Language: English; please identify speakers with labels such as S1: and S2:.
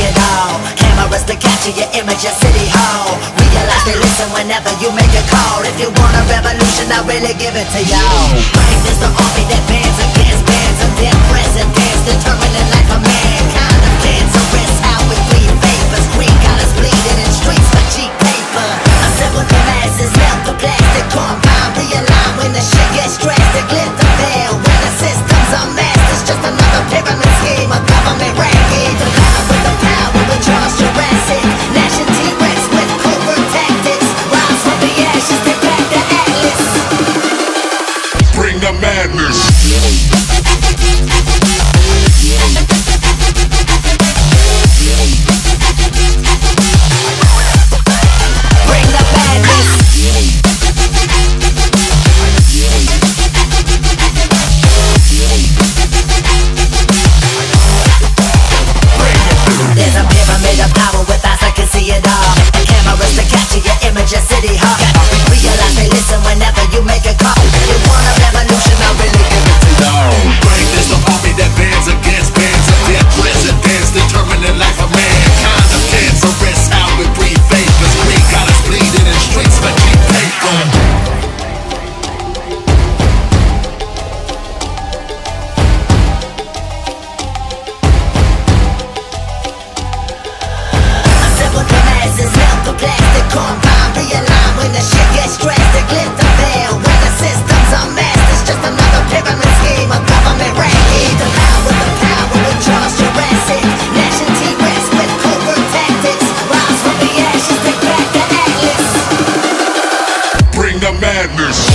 S1: it all. Cameras to capture your image at City Hall. Realize they listen whenever you make a call. If you want a revolution, I really give it to y'all. Brain is the army that bands against bands of their presidents, determining life of mankind of cancerous. How we bleed vapors, green colors bleeding in streets for cheap paper. Assemble the masses, melt the plastic compound, realign when the shit gets drastic. Lift the veil when the systems are masked. It's just another pyramid scheme, a government racket. The power with the power, we charge Jurassic. Gnashing T-Rex with covert tactics. Rise from the ashes, take back the atlas.
S2: Bring the madness.
S1: Bring the madness. There's a pyramid of power with eyes that can see it all. Cameras to capture your image at City Hall. Realize they listen whenever you make a call. You want a revolution, I really give it to y'all.
S2: Brain is the army that bands against bands of their presidents, determining life of mankind of cancerous. How we breathe vapors, green colors bleeding in streets for cheap paper.
S1: Assemble the masses, melt the plastic compound, realign when the shit gets drastic. Lift the veil when the systems are masked. It's just another pyramid scheme, a government racket. The power with the power, we charge Jurassic. Gnashing T-Rex with covert tactics. Rise from the ashes, take back the atlas.
S2: Bring the madness.